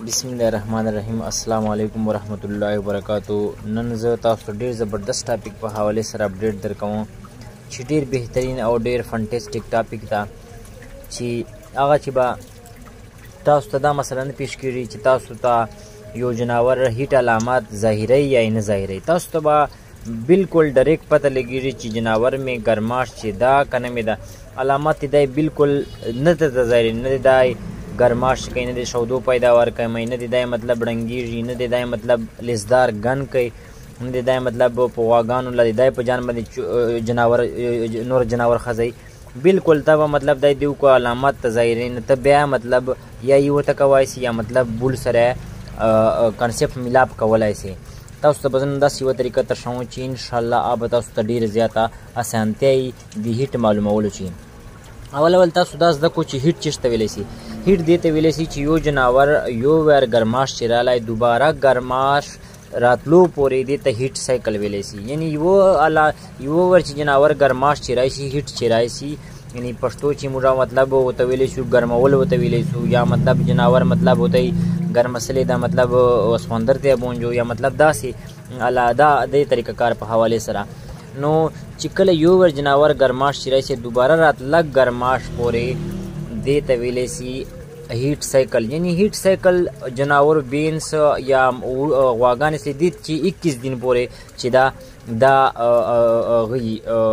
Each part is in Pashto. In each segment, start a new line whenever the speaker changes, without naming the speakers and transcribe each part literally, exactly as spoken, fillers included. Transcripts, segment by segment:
बिस्मिल्लाहिर्रहमानिर्रहीम अस्सलाम वालेकुम वरहमतुल्लाहि वबरकातुहू। नन ज़ तासु ډېر ज़बरदस्त ټاپک په حواله سره اپډیټ درکوم چې ډېر بهترین او ډېر فانټیسټیک ټاپک ده چې هغه چې به تاسو ته دا مثلا پیش کړي چې تاسو ته یو جناور هیټ علامات ظاهري یا نه ظاهري، تاسو ته به بالکل ډایرکټ پته لګیږي چې جناور می ګرماش چې دا کنه می دا علامات دی بالکل نه د ظاهري نه دی گرماش کوي، نه د شودو پیداوار کوي، نه د دای مطلب رنگیږي، نه د دای مطلب لزدار غن کوي، نه د دای مطلب په واغانو لدی دای په جان باندې جناور نور جناور خزي بالکل تا مطلب دای دیو کو علامات ظاهرین ته بیا مطلب یا یو ته کوي یا مطلب بول سره کانسپټ ملاب کولای شي. تاسو ته بزن داس یو طریقه تر شاو چې ان شاء الله اب تاسو ته ډیر زیاته اسانتي دی هیټ معلومول شي. اول اول تاسو داس د کو چې هیټ چشته ویلی شي. هیټ دیته ویلی شي چې یو جناور یو ور ګرماش چرالای دوباره ګرماش راتلو پورې دیته هیټ سایکل ویلی شي، یعنی یو الا یو ور چې جناور ګرماش چرای شي هیټ چرای شي، یعنی پښتو چې موږ مطلب وته ویلی شو ګرمول وته ویلی شو یا مطلب جناور مطلب وته ګرمسلې دا مطلب وسوندر ته بونجو یا مطلب داسي الادا د طریقه کار په حواله سره. نو چې کله یو ور جناور ګرماش چرای شي دوباره راتلک ګرماش پورې دیته ویلی شي هیټ سایکل، یعنی هیټ سایکل جناور بینس یا غواګان سے دید چې اکیس دن پورې چې دا دا غي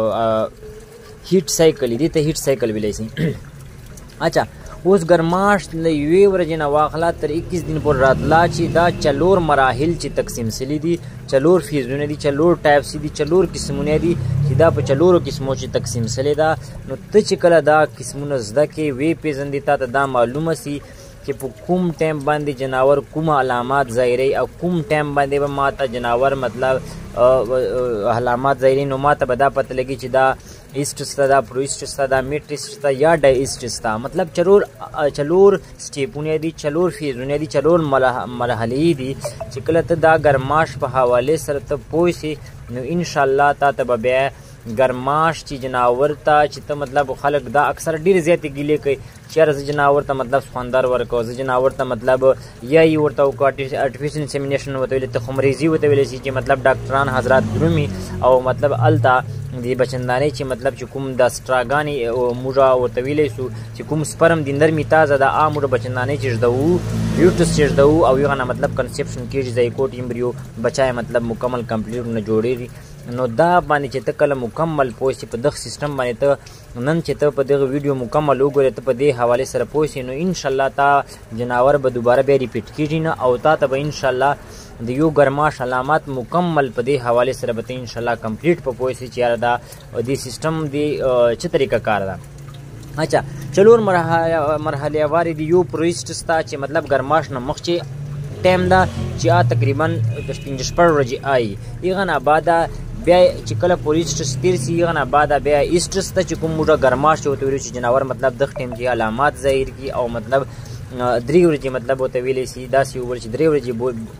هیټ سایکل دی ته هیټ سایکل ویلی شي. اچھا اوس ګرماش له یوې ورځې نه واخلا تر اکیس دن پورې راتلا چې دا چلور مراحل چې تقسیم سلی دي، چلور فیزونه دي، چلور ټایپس دي، چلور قسمونه دي چې دا په چلورو قسمو چې تقسیم سلی ده. نو ته چې کله دا قسمونه زده کې وی پیژندې تا ته دا معلومه سي چې په کوم ټایم باندې جناور کوم علامات ظاهري او کوم ټایم باندې به ماته جناور مطلب علامات ظاهري. نو ماته به دا پته لګي چې دا ایسټستا دا پرویسټستا دا میټریسټستا یا ډای ایسټستا، مطلب چلور چلور سټیپونه دي، چلور فیزونه دي، چلور مرحلې دي چې کله ته دا ګرماش په حواله سره ته پوه شي نو ان شاء الله تا ته به بیا ګرماش چې جناور ته چې ته مطلب خلک دا اکثر ډیر زیاتې ګیلې کوي چې یاره زه جناور ته مطلب سخوندر ورکو، زه جناور ته مطلب یا یې ورته وکړو ارټیفیشل انسیمینیشن ورته ویلې ته خمریزي ورته ویلی شي چې مطلب ډاکټران حضرات درومي او مطلب الته د بچندانۍ چې مطلب چې کوم د سټراګانې موږه ورته ویلی شو چې کوم سپرم د نرمي تازه ده آ موږه بچندانۍ چې ژدوو یوټس چې ژدوو او یغه نه مطلب کنسپشن کېږي زایکوټ ایمبریو بچای مطلب مکمل کمپلیټ نه جوړېږي. نو دا باندې چې ته کله مکمل پوه شي په دغه سیستم باندې ته نن چې ته په دغه ویډیو مکمل وګورې ته په دې حواله سره پوه شي نو ان شاء الله تا جناور به دوباره بیا ریپیټ کېږي نه او تا ته به ان شاء الله د یو ګرماش علامات مکمل په دې حواله سره به ته ان شاء الله کمپلیټ په پوه شي چې یاره دا دې سیستم دی څه طریقه کار ده. اچھا چلور مرحله واري دی یو پرویسټس تا چې مطلب ګرماش نه مخکې ټایم ده چې آ تقریبا پنځه شپږ ورځې آی هغه نه بعده بیا چې کله پولیسټس تیر سی هغه نه بعده بیا ایسټس ته چې کوم موږه ګرماش ورته ویلو چې جناور مطلب دغه ټایم کې علامات ظاهر کی او مطلب درې ورځې مطلب ورته ویلی شي داسې وویل چې درې ورځې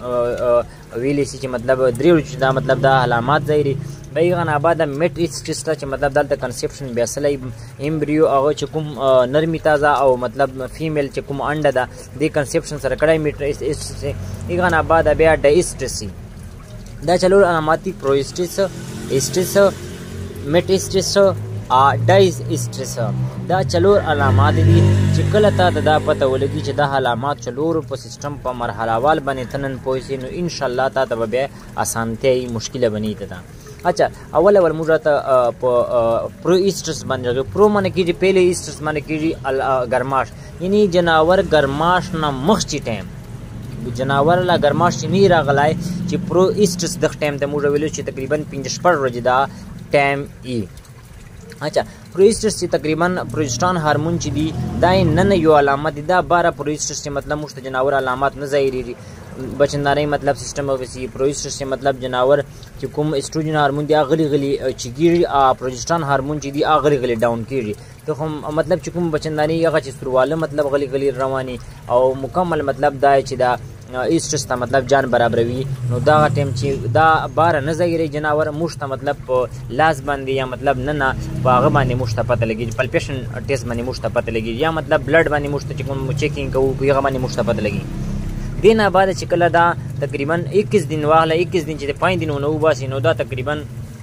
ویلی شي چې مطلب درې ورځې دا مطلب دا علامات ظاهري بیا هغه نه بعده میټ ایسټس ته چې مطلب دلته کنسپشن بیا سلی ایمبریو هغه چې کوم نرمي تازه او مطلب فیمیل چې کوم انډه ده دې کنسپشن سره کړی میټ ایسټس هغه نه بعده بیا ډ ایسټس دا چلور علاماتي پرویسټس ایسټس میټیسټس ا ډایز ایسټس دا چلور علامات دي چې کله تا دا پته ولګي چې دا علامات چلور په سیستم په مرحله وال باندې تنن پوهې نو ان شاء الله تا ته بیا اسانتي مشکله بنی ته. اچھا اول اول موږ ته پرو ایسټس باندې پرو باندې کېږي پهله ایسټس باندې کېږي ګرماش، یعنی جناور ګرماش نه مخکې ټایم جناور لا ګرماش نه راغلی چې پرو ایسټس دغه ټایم ته موږ ویلو چې تقریبا پنځه شپږ ورځې دا ټایم ای. اچھا پرویسټس چې تقریبا پروجسټرون هارمون چې دی دا نن یو علامت دی دا بارہ پرویسټس چې مطلب مشت جناور علامات نه ظاهري بچندانۍ مطلب سیستم او وسی پرویسټس چې مطلب جناور چې کوم استروجن هارمون دی غلی غلی چې ګیری پروجسټرون هارمون چې دی غلی غلی ډاون کیږي ته هم مطلب چې کوم بچندانۍ هغه چې سرواله مطلب غلی غلی رواني او مکمل مطلب دا چې دا ایسټس ته مطلب جان برابروي نو دا ټایم چې دا بار نه ظاهري جناور مشت مطلب لاس باندې یا مطلب نه نه باغ باندې مشت پته لګي پلپیشن ټیسټ باندې مشت پته لګي یا مطلب بلډ باندې مشت چې کوم چیکینګ کوو هغه باندې مشت پته لګي دینا بعد چې کله دا تقریبا اکیس दिन واخله اکیس दिन چې پنځه دنونه وباسي نو دا تقریبا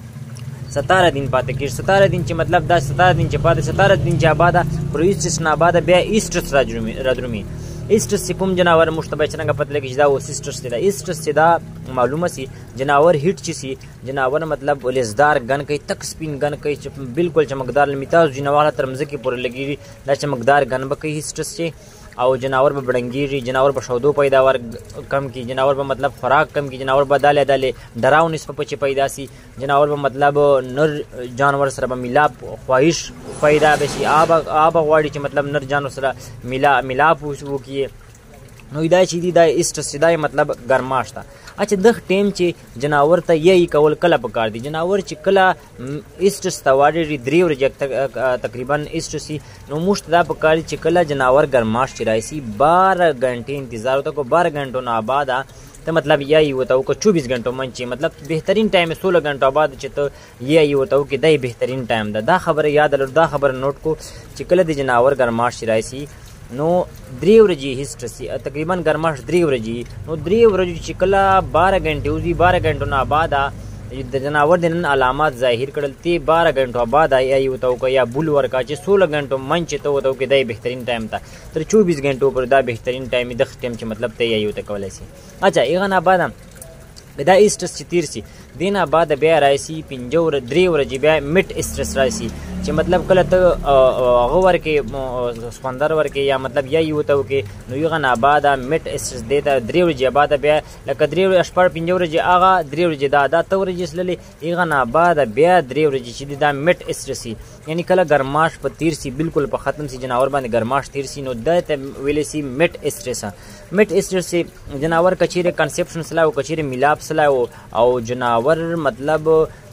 ستاره दिन پاتې کېږي. ستاره दिन چې مطلب دا ستاره दिन چې پاتې ستاره दिन چې آباده پرویسټس نه آباده بیا ایسټس را درومي. ایسټس چې کوم جناور موږ ته به څرنګه پته لګي چې دا اوس ایسټس دی. دا ایسټس چې دا معلومه سي جناور هیټ چې سي جناور مطلب لزدار ګن کوي تک سپین ګن کوي چې بالکل چمکدار لمیتاز جناور تر مزه کې پورې لګي دا چمکدار ګن به کوي ایسټس چې او جناور به بڑنګيږي جناور به شودو پیداوار کم کی جناور به مطلب خوراک کم کی جناور به داله داله ډراو نسبت په پیدا سي جناور به مطلب نر جانور سره به ملاپ خواهش پیدا بشي آب آب غواړي چې مطلب نر جانور سره ملا ملاپ وو کی نو دا چې دی دا ایسټس دا مطلب ګرماش تا. اچھا دغه ټیم چې جناور ته یی کول کله پکار دي جناور چې کله ایسټس ته واړي درې ورځې تقریبا ایسټس نو مشت دا پکار چې کله جناور ګرماش چې راځي بارہ घंटे انتظار وته کو بارہ घंटों نه بعد ته مطلب یی وته کو چوبیس घंटों من چې مطلب بهترین ټایم سولہ घंटों بعد چې ته یی وته کې دای بهترین ټایم ده. دا خبره یاد لر دا خبره نوٹ کو چې کله د جناور ګرماش راځي نو درې ورځې هیسټسي تقریبا ګرماش درې ورځې نو درې ورځې چې کله بارہ घंटे وزي بارہ घंटों نه بعد د جناور د نن علامات ظاهر کړل تی بارہ घंटों بعد ای وتو کو یا بول ورکا چې سولہ घंटों من چې ته وتو کې دای بهترین ټایم تا تر چوبیس घंटों پر دا بهترین ټایم د ختم چې مطلب ته ای وته کولای شي. اچھا ایغه نه بعد دا ایسټس چې تیر سي دینا بعد بیا راشي پنځور درې ورځې بیا میټ ایسټس راشي چې مطلب کله ته هغه ورکې سپندر ورکې یا مطلب یا یو ته وکې نو یغه نه بعد میټ ایسټس دیتا درې ورځې بعد بیا لکه درې ورځې شپږ پنځه ورځې هغه درې ورځې دا دا ته ورځې سللې یغه نه بعد بیا درې ورځې چې دا میټ ایسټس یعنی کله ګرماش په تیر سي بالکل په ختم سي جناور باندې ګرماش تیر سي نو د ته ویلې سي میټ ایسټس میټ ایسټس جناور کچېره کنسپشن سلاو کچېره میلاپ سلاو او جناور مطلب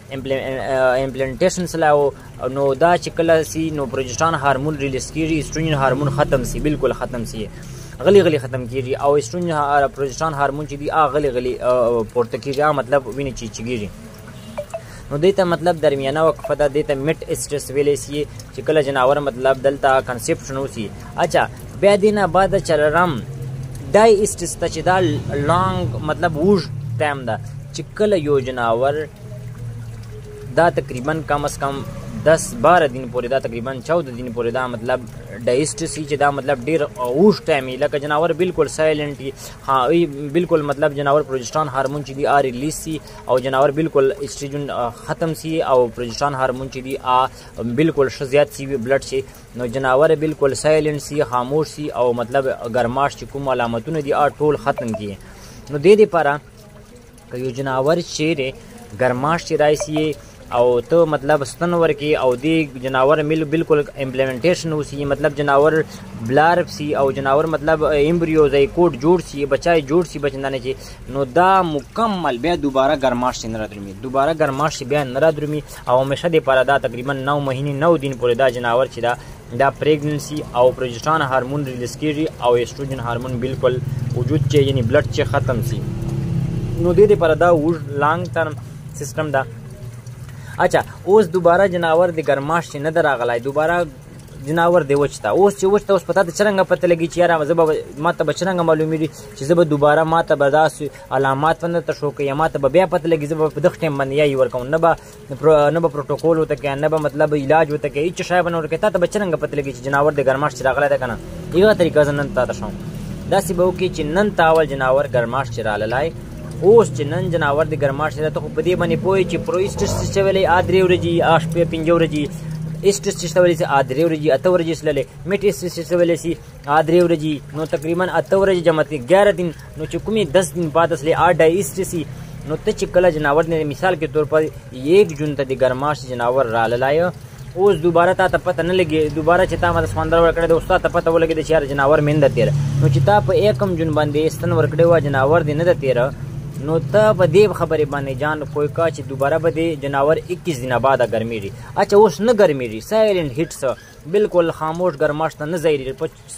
امپلنټیشن سلاو نو دا چې کله سي نو پروجسټرون هارمون ریلیز کیږي ایسټروجن هارمون ختم سي بالکل ختم سي غلی غلی ختم کیږي او ایسټروجن پروجسټرون هارمون چې دی ا غلی غلی پورته کیږي مطلب ویني چې چګیږي نو دیتا مطلب درمیانه وقفه ده دیتا میټ ایسټس ویلې سي چې کله جناور مطلب دلته کنسپشن وسی. اچھا بیا دینه بعد چررم دای ایسټس ته چې دا لانګ مطلب ووج ټایم ده چې کله یو جناور دا تقریبا کم از کم دس بارہ दिन پورې دا تقریبا چودہ दिन پورې دا مطلب ډایسټسي چې دا مطلب ډیر اوش ټایم لکه جناور بالکل سایلنٹ ها بالکل مطلب جناور پروجسټرون هارمون چې دی آ ریلیز سي او جناور بالکل ایسټروجن ختم سي او پروجسټرون هارمون چې دی آ بالکل شزيات سي بلډ شي نو جناور بالکل سایلنٹ سي خاموش سي او مطلب ګرماش چې کوم علامتونه دی آ ټول ختم کیه. نو د دې لپاره که یو جناور شیره ګرماش چې راشي او ته مطلب ستن ورکی او دی جناور مل بالکل امپلیمنټیشن وسی مطلب جناور بلار سی او جناور مطلب ایمبریو زایکوټ جوړ سی بچای جوړ سی بچندانه چی نو دا مکمل بیا دوباره ګرماش نه درمي دوباره ګرماش بیا نه درمي او همیشه د پاره دا تقریبا نو مهینه نو دین پورې دا جناور چې دا دا پریګننسي او پروجسټرون هارمون ریلیز کیږي او ایسټروجن هارمون بالکل وجود چې یعنی بلډ چې ختم سی نو د دې لپاره دا وژ لانګ ټرم سیستم دا. اچھا اوس دوباره جناور د ګرماش نه دراغلای دوباره جناور دی وچتا اوس چې وچتا اوس پتا ته څنګه پته لګی چې یاره زب ماته بچنګ معلومیږي چې زب دوباره ماته برداشت علامات ونه ته شو کې ماته بیا پته لګی زب په دغه ټیم باندې یې ورکوم نه به نه به پروتوکول وته کې نه به مطلب علاج وته کې چې شای بنور کې ته بچنګ پته لګی چې جناور د ګرماش چې راغلی ده کنه یو طریقه زنن تا شوم دا سی به کې چې نن تاول جناور ګرماش چې رالای اوس چې نن جناور د ګرماش سره ته په دې باندې پوي چې پرویسټس چې ویلې ادري ورجی آش په پنځه ورجی ایسټس چې ویلې ادري ورجی اته ورجی سللې میټس چې ویلې سي ادري ورجی نو تقریبا اته ورجی جمعتي ग्यारह दिन نو چې کومي دس दिन بعد اصلي اډ ایسټس نو ته چې کله جناور نه مثال کے طور پر یک جون ته د ګرماش جناور رالای اوس دوباره تا ته پته نه لګي دوباره چې تا ما سمندر ور کړې د استاد ته پته ولګي د شهر جناور مند تیر نو چې تا په یکم جون باندې استن ور کړې و جناور دی نه تیر نو ته په دې خبرې باندې جان کوی کا چې دوباره به دې جناور اکیس دینه بعد ګرمېږي. اچھا اوس نه ګرمېږي سایلنٹ هټس بالکل خاموش ګرماش ته نه ځایري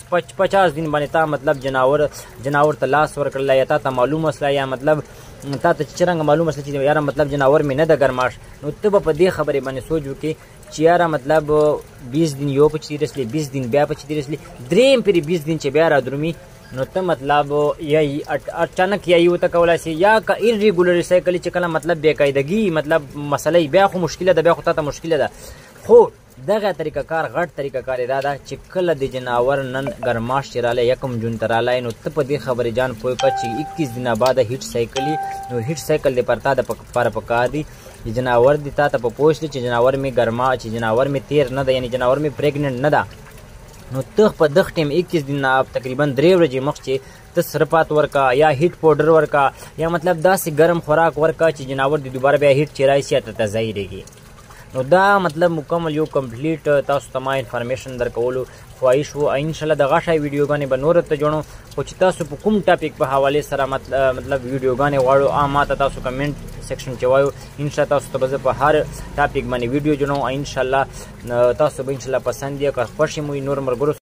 پچاس दिन باندې تا مطلب جناور جناور ته لاس ورکړل یا تا ته معلوم مسله یا مطلب تا ته چرنګ معلوم مسله چې یاره مطلب جناور مې نه د ګرماش نو ته په دې خبرې باندې سوچ وکړي چې یاره مطلب بیس दिन یو په چې رسلي بیس दिन بیا په چې رسلي دریم پری بیس दिन چې بیا را درومي نو ته مطلب یا اچانک یا یو ته کولای شي یا که ایریګولر سایکل چې کله مطلب بې قاعدګي مطلب مسله بیا خو مشکله ده بیا خو ته مشکله ده خو دغه طریقه کار غټ طریقه کار دا ده چې کله د جناور نن ګرماش چې رالی یکم جون ته رالی نو ته په دې خبرې جان پوه کړه چې اکیس دینه بعد هیټ سایکل نو هیټ سایکل د پرتا د پاره پکار دی جناور دی تا ته په پوښتنه چې جناور می ګرما چې جناور می تیر نه ده یعنی جناور می پریګننټ نه ده نو ته په دغه ټیم اکیس دینه تقریبا درې ورځې مخکې ته سرپات ورکا یا هیټ پاوډر ورکا یا مطلب داسې ګرم خوراک ورکا چې جناور د دوباره بیا هیټ چې راشي ته تزایریږي نو دا مطلب مکمل یو کمپلیټ تاسو ته ما انفارمیشن درکولو خواهش وو ان شاء الله د غشای ویډیوګانې به نور ته جوړو خو چې تاسو په کوم ټاپک په حواله سره مطلب ویډیوګانې غواړو عامه تاسو کمنټ سیکشن کې وایو ان شاء الله تاسو ته به په هر ټاپک باندې ویډیو جوړو ان شاء الله تاسو به ان شاء الله پسند یې که خوښ مو نور مرګرو